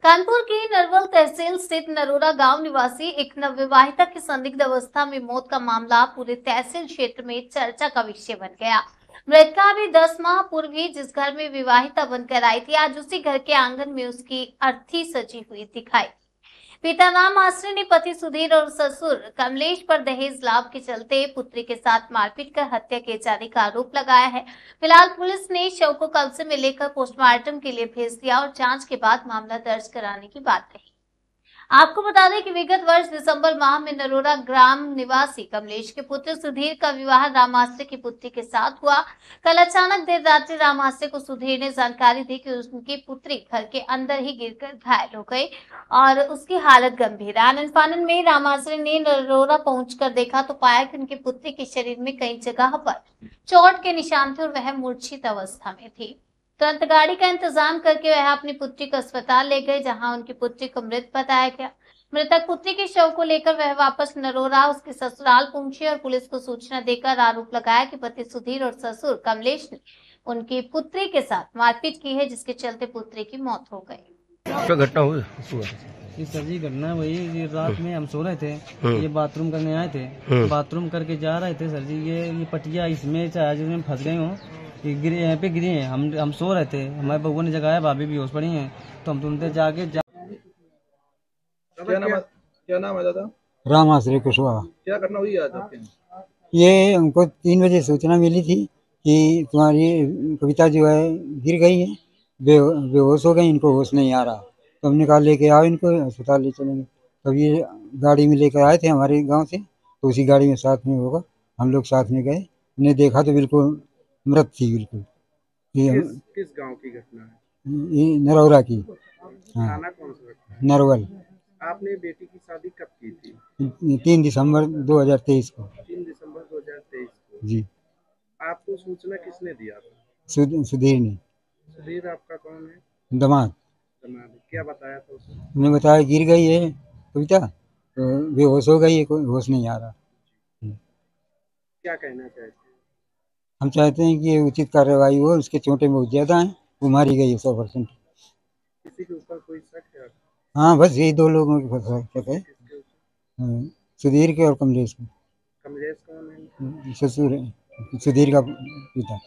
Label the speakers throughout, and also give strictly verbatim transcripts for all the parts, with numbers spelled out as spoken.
Speaker 1: कानपुर की नरवल तहसील स्थित नरोरा गांव निवासी एक नवविवाहिता की संदिग्ध अवस्था में मौत का मामला पूरे तहसील क्षेत्र में चर्चा का विषय बन गया। मृतका अभी दस माह पूर्व ही जिस घर में विवाहिता बनकर आई थी, आज उसी घर के आंगन में उसकी अर्थी सजी हुई दिखाई। पिता राम आश्रय ने पति सुधीर और ससुर कमलेश पर दहेज लाभ के चलते पुत्री के साथ मारपीट कर हत्या किए जाने का आरोप लगाया है। फिलहाल पुलिस ने शव को कब्जे में लेकर पोस्टमार्टम के लिए भेज दिया और जांच के बाद मामला दर्ज कराने की बात कही। आपको बता दें कि विगत वर्ष दिसंबर माह में नरोरा ग्राम निवासी कमलेश के पुत्र सुधीर का विवाह राम आश्रय की पुत्री के साथ हुआ। कल अचानक देर रात्रि राम आश्रय को सुधीर ने जानकारी दी कि उनकी पुत्री घर के अंदर ही गिरकर घायल हो गई और उसकी हालत गंभीर है। आनन फानन में राम आश्रय ने नरोरा पहुंचकर देखा तो पाया कि उनकी पुत्री के शरीर में कई जगह पर चोट के निशान थे और वह मूर्छित अवस्था में थी। तुरंत गाड़ी का इंतजाम करके वह अपनी पुत्री को अस्पताल ले गए, जहां उनकी पुत्री को मृत बताया गया। मृतक पुत्री के शव को लेकर वह वापस नरोरा उसके ससुराल पहुंचे और पुलिस को सूचना देकर आरोप लगाया कि पति सुधीर और ससुर कमलेश ने उनकी पुत्री के साथ मारपीट की है, जिसके चलते पुत्री की मौत हो गई।
Speaker 2: क्या घटना हुई?
Speaker 3: ये सर जी घटना वही रात में हम सो रहे थे, ये बाथरूम करने आए थे, बाथरूम करके जा रहे थे सर जी। ये ये पटिया इसमें चाहे जिसमें फंस गए हो, ये गिरे यहाँ पे गिरी हैं। हम हम सो रहे थे, हमारे बबुआ ने जगाया, भाभी भी होश पड़ी हैं, तो हम तुमसे जाके जा...
Speaker 4: क्या नाम क्या नाम है दादा?
Speaker 5: राम आश्रय कुशवाहा।
Speaker 4: क्या घटना हुई आज आपके?
Speaker 5: ये हमको तीन बजे सूचना मिली थी कि तुम्हारी कविता जो है गिर गई है, बे बेहोश हो गई, इनको होश नहीं आ रहा। तो हमने कहा लेके आओ इनको, अस्पताल ले चलेंगे। तब ये गाड़ी में लेकर आए थे हमारे गांव से, तो उसी गाड़ी में साथ में होगा, हम लोग साथ में गए। हमने देखा तो बिल्कुल मृत थी बिल्कुल। ये
Speaker 4: किस, किस गांव की घटना है?
Speaker 5: ये नरौरा की। हाँ,
Speaker 4: थाना कौन सा?
Speaker 5: नरवल।
Speaker 4: आपने बेटी की शादी कब की थी?
Speaker 5: तीन दिसंबर दो हजार तेईस को।
Speaker 4: तीन दिसंबर दो हजार तेईस को
Speaker 5: जी।
Speaker 4: आपको सूचना किसने दिया था?
Speaker 5: सुधीर ने।
Speaker 4: सुधीर आपका कौन है?
Speaker 5: दामाद।
Speaker 4: दामाद। क्या बताया था उसने?
Speaker 5: उन्होंने बताया गिर गई है कविता, तो बेहोश हो गई है, कोई होश नहीं आ रहा।
Speaker 4: क्या कहना चाहते हैं?
Speaker 5: हम चाहते हैं कि उचित कार्रवाई हो, उसके चोटें बहुत ज्यादा हैं, वो मारी गई है सौ परसेंट।
Speaker 4: किसी के ऊपर कोई शक है?
Speaker 5: हाँ, बस यही दो लोगों की शक है, सुधीर के और कमलेश के।
Speaker 4: कमलेश कौन है?
Speaker 5: ससुर है, सुधीर का पिता।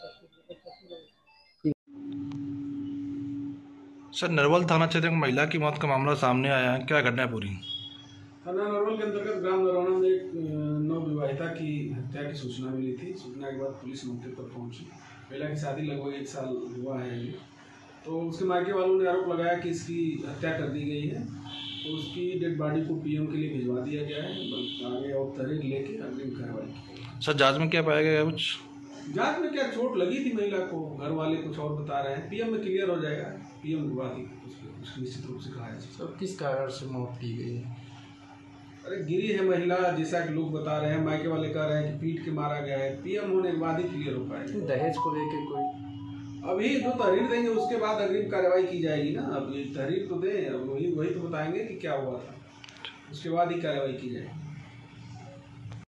Speaker 2: सर, नरवल थाना क्षेत्र में महिला की मौत का मामला सामने आया है, क्या घटना है पूरी?
Speaker 6: थाना नरवल के अंतर्गत ग्राम नरौना में एक नव विवाहिता की हत्या की सूचना मिली थी। सूचना के बाद पुलिस मौके पर पहुंची। महिला की शादी लगभग एक साल हुआ है ये, तो उसके मायके वालों ने आरोप लगाया कि इसकी हत्या कर दी गई है, तो उसकी डेड बॉडी को पीएम के लिए भिजवा दिया गया है। आगे और तहरीर लेके अग्रिम कार्रवाई।
Speaker 2: सर, जांच में क्या पाया गया? कुछ
Speaker 6: जांच में क्या चोट लगी थी महिला को, घर वाले कुछ और बता रहे हैं, पीएम में क्लियर हो जाएगा। पीएम के बाद ही उसकी निश्चित रूप से कहा है।
Speaker 3: सर, किस कारण से मौत की गई है?
Speaker 6: अरे गिरी है महिला, जैसा कि लोग बता रहे हैं, मायके वाले कह रहे हैं कि पीट के मारा गया है। पीएम होने के बाद ही क्लियर हो पाएगा।
Speaker 3: दहेज को लेके कोई
Speaker 6: अभी जो तहरीर देंगे उसके बाद अग्रिम कार्रवाई की जाएगी ना। अब तहरीर तो दें, वही वही तो बताएंगे कि क्या हुआ था, उसके बाद ही कार्रवाई की जाएगी।